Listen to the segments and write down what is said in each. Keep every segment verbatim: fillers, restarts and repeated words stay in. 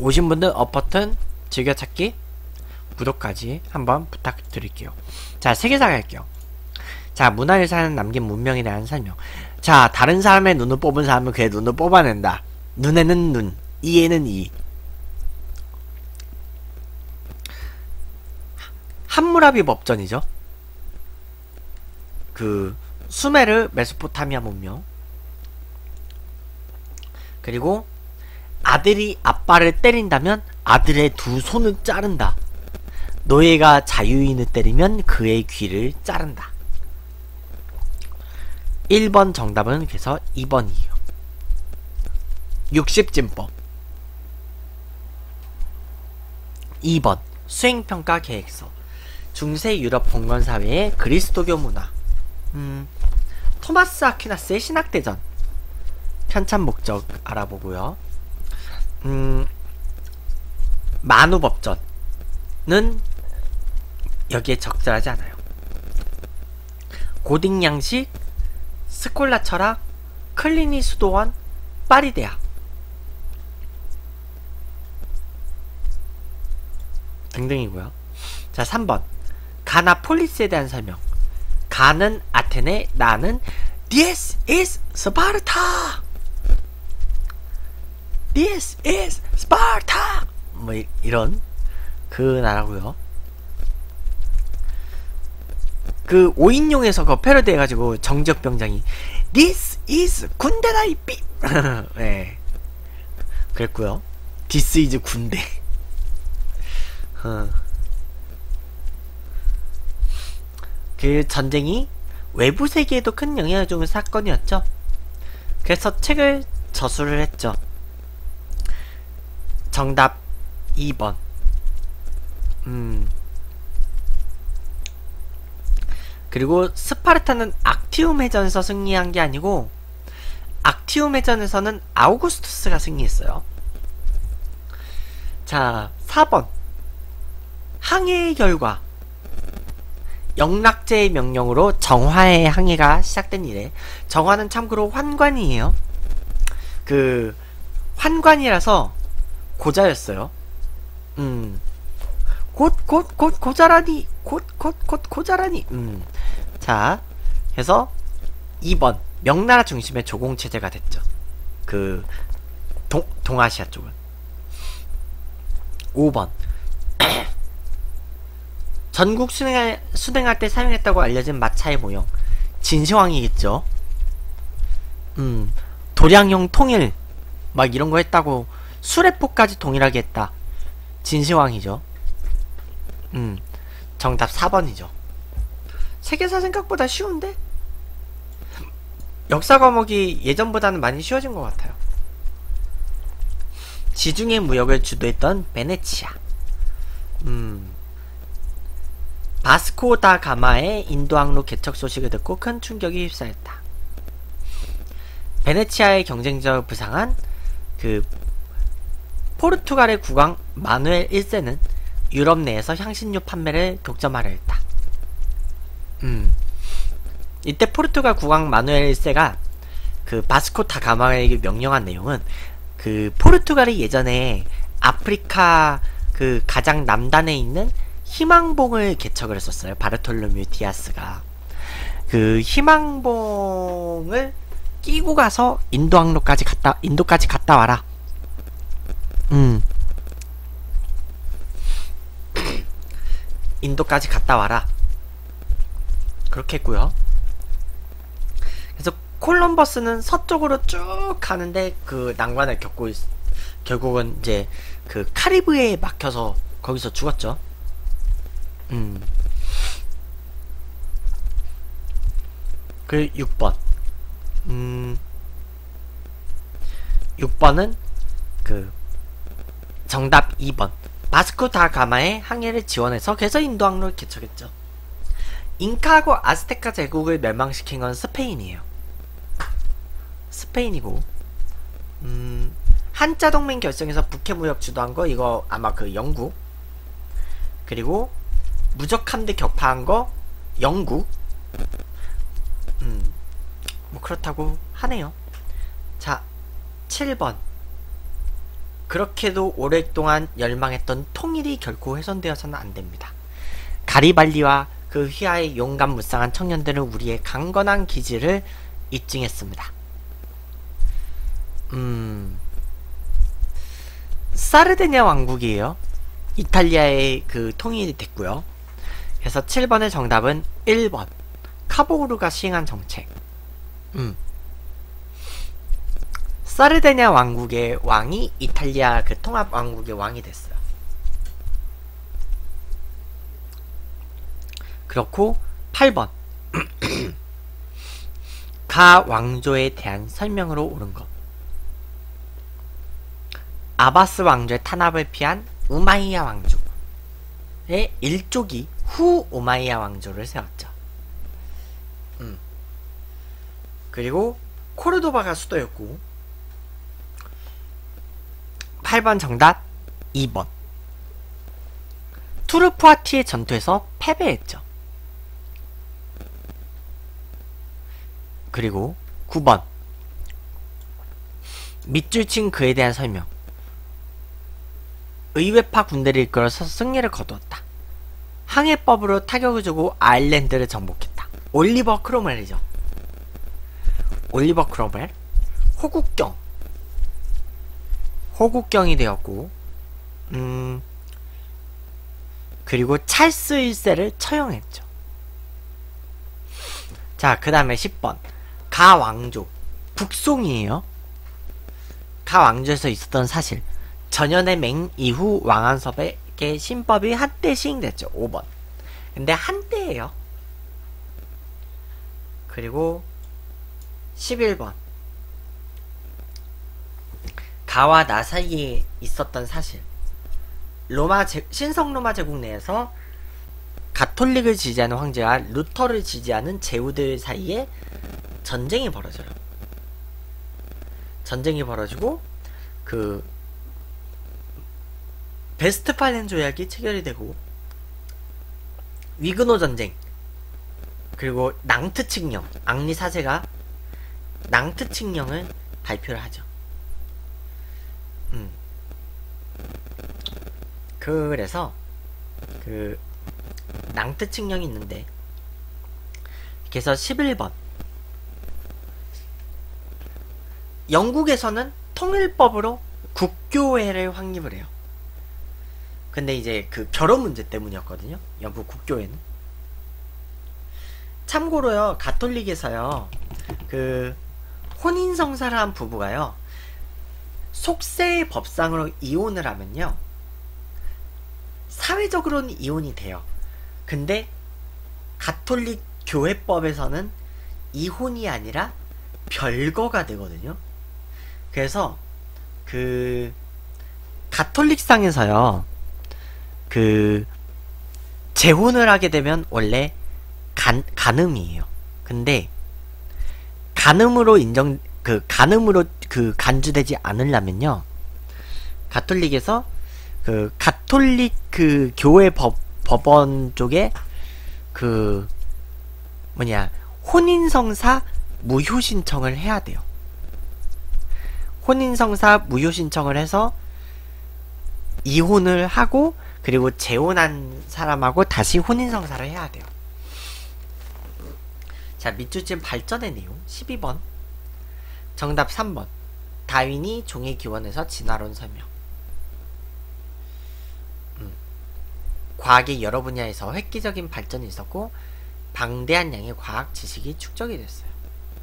오신 분들 업 버튼, 즐겨찾기, 구독까지 한번 부탁드릴게요. 자, 세계사 갈게요. 자, 문화유산 남긴 문명에 대한 설명. 자, 다른 사람의 눈을 뽑은 사람은 그의 눈을 뽑아낸다. 눈에는 눈, 이에는 이. 함무라비 법전이죠. 그 수메르 메소포타미아 문명. 그리고 아들이 아빠를 때린다면 아들의 두 손을 자른다. 노예가 자유인을 때리면 그의 귀를 자른다. 일 번 정답은 그래서 이 번이에요. 육십진법. 이 번 수행평가 계획서. 중세 유럽 봉건사회의 그리스도교 문화. 음, 토마스 아퀴나스의 신학대전. 편찬 목적 알아보고요. 음, 만우법전은 여기에 적절하지 않아요. 고딩양식, 스콜라 철학, 클리니 수도원, 파리 대학 등등이고요. 자, 삼 번 가나 폴리스에 대한 설명. 가는 아테네, 나는 This is Sparta. This is Sparta. 뭐 이, 이런 그 나라고요. 그 오인용에서 그 패러디 해가지고 정지혁 병장이 This is 군대다 이 삐. 네, 그랬고요. This is 군대. 어. 그 전쟁이 외부 세계에도 큰 영향을 주는 사건이었죠. 그래서 책을 저술을 했죠. 정답 이 번. 음. 그리고 스파르타는 악티움 해전에서 승리한 게 아니고 악티움 해전에서는 아우구스투스가 승리했어요. 자, 사 번 항해의 결과. 영락제의 명령으로 정화의 항해가 시작된 이래. 정화는 참고로 환관이에요. 그 환관이라서 고자였어요. 음. 곧 곧 곧 고자라니. 곧 곧 곧 고자라니. 음. 자, 그래서 이 번 명나라 중심의 조공체제가 됐죠. 그 동, 동아시아 쪽은. 오 번 전국 수행할, 수행할 때 사용했다고 알려진 마차의 모형. 진시황이겠죠. 음, 도량형 통일 막 이런 거 했다고. 수레포까지 동일하게 했다. 진시황이죠. 음, 정답 사 번이죠. 세계사 생각보다 쉬운데? 역사 과목이 예전보다는 많이 쉬워진 것 같아요. 지중해 무역을 주도했던 베네치아. 음, 바스코 다 가마의 인도 항로 개척 소식을 듣고 큰 충격이 휩싸였다. 베네치아의 경쟁력을 부상한 그 포르투갈의 국왕 마누엘 일 세는 유럽 내에서 향신료 판매를 독점하려 했다. 음, 이때 포르투갈 국왕 마누엘 일 세가 그 바스코 다 가마에게 명령한 내용은 그 포르투갈이 예전에 아프리카 그 가장 남단에 있는 희망봉을 개척을 했었어요. 바르톨로뮤 디아스가. 그 희망봉을 끼고 가서 인도 항로까지 갔다, 인도까지 갔다 와라. 음. 인도까지 갔다 와라. 그렇게 했고요. 그래서 콜럼버스는 서쪽으로 쭉 가는데 그 난관을 겪고 있, 결국은 이제 그 카리브해에 막혀서 거기서 죽었죠. 음. 그 육 번. 음. 육 번은 그 정답 이 번. 바스코 다 가마의 항해를 지원해서 그래서 인도 항로를 개척했죠. 잉카하고 아스테카 제국을 멸망시킨 건 스페인이에요. 스페인이고, 음, 한자 동맹 결성에서 북해 무역 주도한 거 이거 아마 그 영국. 그리고 무적 함대 격파한 거 영국. 음, 뭐 그렇다고 하네요. 자, 칠 번 그렇게도 오랫동안 열망했던 통일이 결코 훼손되어서는 안됩니다. 가리발디와 그 휘하의 용감무쌍한 청년들은 우리의 강건한 기지를 입증했습니다. 음... 사르데냐 왕국이에요. 이탈리아의 그 통일이 됐고요. 그래서 칠 번의 정답은 일 번 카보루가 시행한 정책. 음. 사르데냐 왕국의 왕이 이탈리아 그 통합 왕국의 왕이 됐어요. 그렇고 팔 번 가 왕조에 대한 설명으로 옳은 것. 아바스 왕조의 탄압을 피한 우마이야 왕조의 일족이 후 우마이야 왕조를 세웠죠. 음. 그리고 코르도바가 수도였고. 팔 번 정답 이 번 투르푸아티의 전투에서 패배했죠. 그리고 구 번 밑줄 친 그에 대한 설명. 의회파 군대를 이끌어서 승리를 거두었다. 항해법으로 타격을 주고 아일랜드를 정복했다. 올리버 크로멜이죠. 올리버 크로멜 호국경 호국경이 되었고, 음 그리고 찰스 일 세를 처형했죠. 자, 그 다음에 십 번 가 왕조 북송이에요. 가 왕조에서 있었던 사실. 전연의 맹 이후 왕한섭에게 신법이 한때 시행됐죠. 오 번 근데 한때예요. 그리고 십일 번 가와 나 사이에 있었던 사실. 로마 제, 신성 로마 제국 내에서 가톨릭을 지지하는 황제와 루터를 지지하는 제후들 사이에 전쟁이 벌어져요. 전쟁이 벌어지고 그 베스트팔렌 조약이 체결이 되고 위그노 전쟁, 그리고 낭트 칙령, 앙리 사제가 낭트 칙령을 발표를 하죠. 음. 그래서 그 낭트 칙령이 있는데, 그래서 십일 번 영국에서는 통일법으로 국교회를 확립을 해요. 근데 이제 그 결혼 문제 때문이었거든요. 영국 국교회는. 참고로요, 가톨릭에서요, 그 혼인성사를 한 부부가요, 속세의 법상으로 이혼을 하면요, 사회적으로는 이혼이 돼요. 근데 가톨릭 교회법에서는 이혼이 아니라 별거가 되거든요. 그래서 그 가톨릭상에서요, 그 재혼을 하게 되면 원래 간, 간음이에요. 근데 간음으로 인정 그 간음으로 그 간주되지 않으려면요, 가톨릭에서 그 가톨릭 그 교회 법 법원 쪽에 그 뭐냐 혼인성사 무효 신청을 해야 돼요. 혼인성사 무효 신청을 해서 이혼을 하고, 그리고 재혼한 사람하고 다시 혼인성사를 해야 돼요. 자, 밑줄진 발전의 내용 십이 번 정답 삼 번 다윈이 종의 기원에서 진화론 설명. 음. 과학의 여러 분야에서 획기적인 발전이 있었고 방대한 양의 과학 지식이 축적이 됐어요.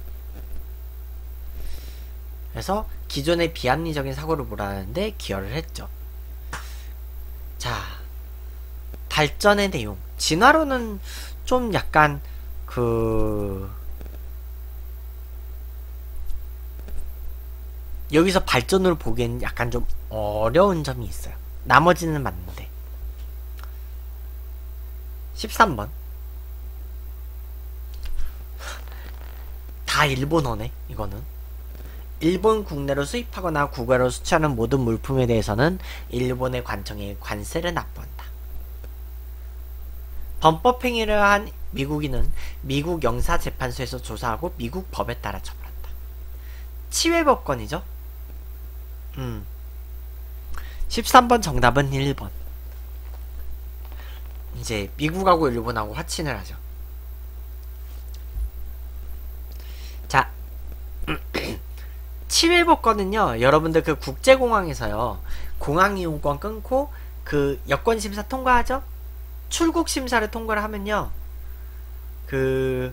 그래서 기존의 비합리적인 사고를 몰아내는데 기여를 했죠. 자, 발전의 내용. 진화론은 좀 약간 그 여기서 발전으로 보기엔 약간 좀 어려운 점이 있어요. 나머지는 맞는데. 십삼 번 다 일본어네 이거는. 일본 국내로 수입하거나 국외로 수출하는 모든 물품에 대해서는 일본의 관청에 관세를 납부한다. 범법행위를 한 미국인은 미국 영사재판소에서 조사하고 미국 법에 따라 처벌한다. 치외법권이죠. 음. 십삼 번 정답은 일 번. 이제 미국하고 일본하고 화친을 하죠. 자, 치외 복권은요, 여러분들 그 국제공항에서요, 공항 이용권 끊고 그 여권 심사 통과하죠? 출국 심사를 통과를 하면요, 그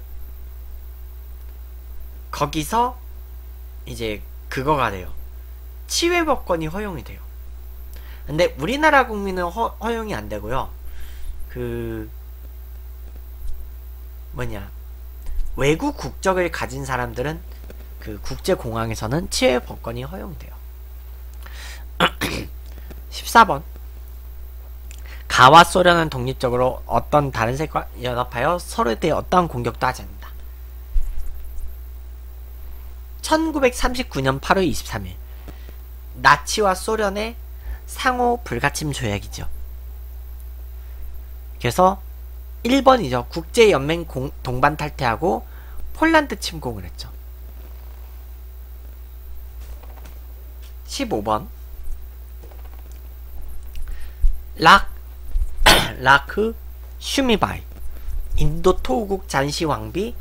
거기서 이제 그거가 돼요. 치외 복권이 허용이 돼요. 근데 우리나라 국민은 허, 허용이 안 되고요. 그 뭐냐, 외국 국적을 가진 사람들은 그 국제공항에서는 치외 복권이 허용돼요. 십사 번. 가와 소련은 독립적으로 어떤 다른 세력과 연합하여 서로에 대해 어떠한 공격도 하지 않는다. 천구백삼십구 년 팔월 이십삼일 나치와 소련의 상호 불가침 조약이죠. 그래서 일 번이죠. 국제연맹 공, 동반 탈퇴하고 폴란드 침공을 했죠. 십오 번. 락, 라크 슈미바이 인도 토우국 잔시 왕비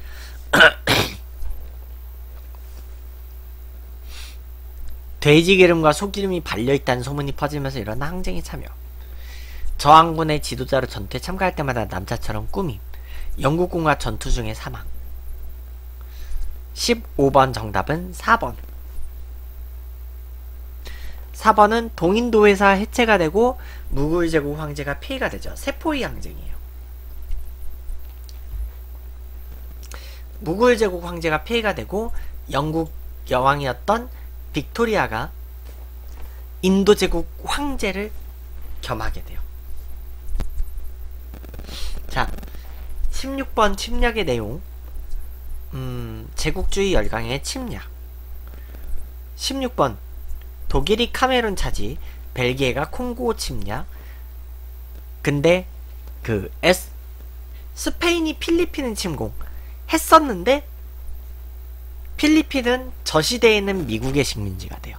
돼지기름과 소기름이 발려있다는 소문이 퍼지면서 일어난 항쟁에 참여. 저항군의 지도자로 전투에 참가할 때마다 남자처럼 꾸밈. 영국군과 전투 중에 사망. 십오 번 정답은 사 번. 사 번은 동인도회사 해체가 되고 무굴 제국 황제가 폐위가 되죠. 세포위 항쟁이에요. 무굴 제국 황제가 폐위가 되고 영국 여왕이었던 빅토리아가 인도 제국 황제를 겸하게 돼요. 자, 십육 번 침략의 내용. 음, 제국주의 열강의 침략. 십육 번 독일이 카메룬 차지, 벨기에가 콩고 침략. 근데 그 에스 스페인이 필리핀을 침공 했었는데 필리핀은 저 시대에는 미국의 식민지가 돼요.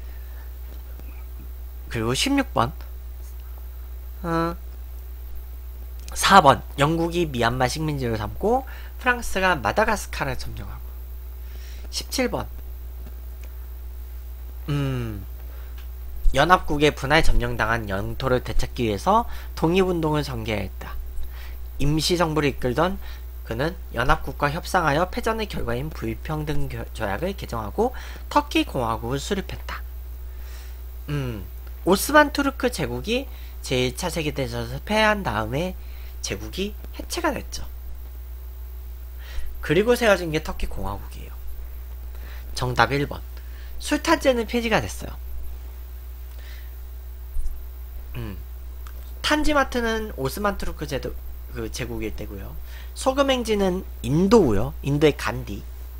그리고 십육 번 어, 사 번 영국이 미얀마 식민지로 삼고 프랑스가 마다가스카르를 점령하고. 십칠 번 음 연합국의 분할 점령당한 영토를 되찾기 위해서 독립운동을 전개했다. 임시정부를 이끌던 그는 연합국과 협상하여 패전의 결과인 불평등 조약을 개정하고 터키 공화국을 수립했다. 음, 오스만 투르크 제국이 제일 차 세계대전에서 패한 다음에 제국이 해체가 됐죠. 그리고 세워진 게 터키 공화국이에요. 정답 일 번. 술탄제는 폐지가 됐어요. 음, 탄지마트는 오스만 투르크 제도 그 제국일 때고요. 소금행지는 인도고요. 인도의 간디.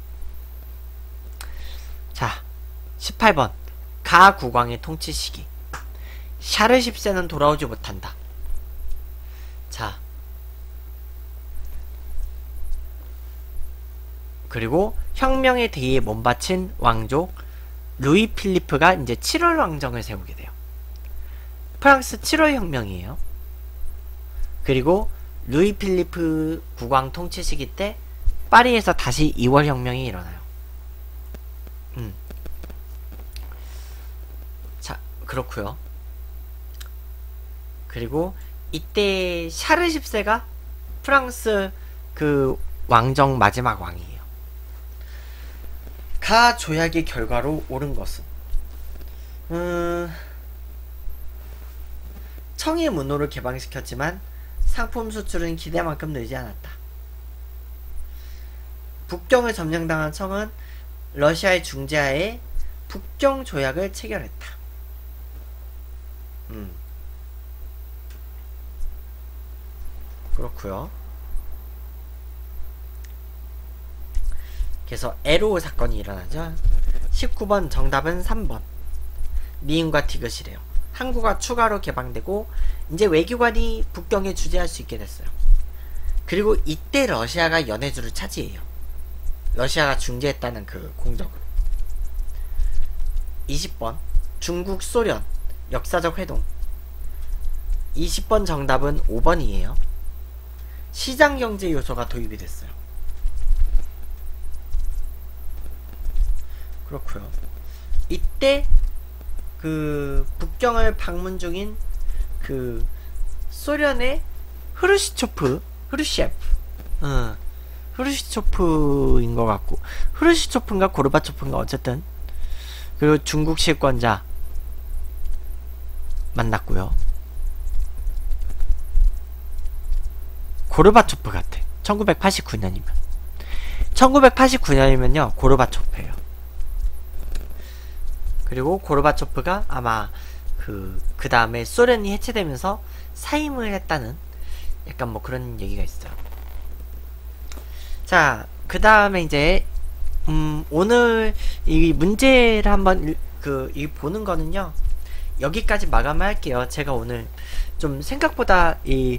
자, 십팔 번 가 국왕의 통치 시기. 샤르 십 세는 돌아오지 못한다. 자, 그리고 혁명의 대의에 몸바친 왕족 루이 필리프가 이제 칠월 왕정을 세우게 돼요. 프랑스 칠월 혁명이에요. 그리고 루이 필리프 국왕 통치 시기 때 파리에서 다시 이월 혁명이 일어나요. 음. 자, 그렇고요. 그리고 이때 샤르 십 세가 프랑스 그 왕정 마지막 왕이에요. 가 조약의 결과로 옳은 것은 음... 청의 문호를 개방시켰지만 상품 수출은 기대만큼 늘지 않았다. 북경을 점령당한 청은 러시아의 중재하에 북경 조약을 체결했다. 음. 그렇구요. 그래서 에로 사건이 일어나죠. 십구 번 정답은 삼 번. 미인과 디귿이래요. 항구가 추가로 개방되고 이제 외교관이 북경에 주재할 수 있게 됐어요. 그리고 이때 러시아가 연해주를 차지해요. 러시아가 중재했다는 그 공적으로. 이십 번 중국, 소련 역사적 회동. 이십 번 정답은 오 번이에요. 시장경제 요소가 도입이 됐어요. 그렇고요. 이때 그 북경을 방문 중인 그 소련의 흐르시초프, 흐르시에프, 응, 흐르시초프인 것 같고, 흐르시초프인가 고르바초프인가 어쨌든, 그리고 중국 실권자 만났고요. 고르바초프 같아. 천구백팔십구 년이면. 천구백팔십구 년이면요 고르바초프예요. 그리고 고르바초프가 아마 그, 그 다음에 소련이 해체되면서 사임을 했다는 약간 뭐 그런 얘기가 있어요. 자, 그 다음에 이제, 음, 오늘 이 문제를 한번 그, 이 보는 거는요, 여기까지 마감을 할게요. 제가 오늘 좀 생각보다 이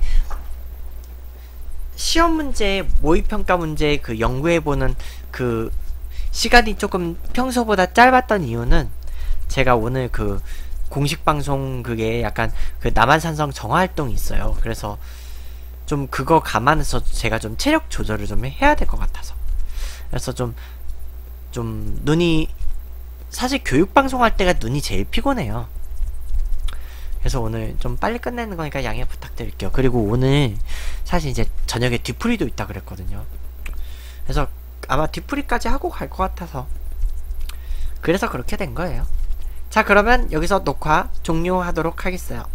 시험 문제, 모의평가 문제 그 연구해보는 그 시간이 조금 평소보다 짧았던 이유는 제가 오늘 그 공식 방송 그게 약간 그 남한산성 정화활동이 있어요. 그래서 좀 그거 감안해서 제가 좀 체력 조절을 좀 해야 될 것 같아서. 그래서 좀, 좀 눈이, 사실 교육방송 할 때가 눈이 제일 피곤해요. 그래서 오늘 좀 빨리 끝내는 거니까 양해 부탁드릴게요. 그리고 오늘 사실 이제 저녁에 뒤풀이도 있다 그랬거든요. 그래서 아마 뒤풀이까지 하고 갈 것 같아서 그래서 그렇게 된 거예요. 자, 그러면 여기서 녹화 종료하도록 하겠어요.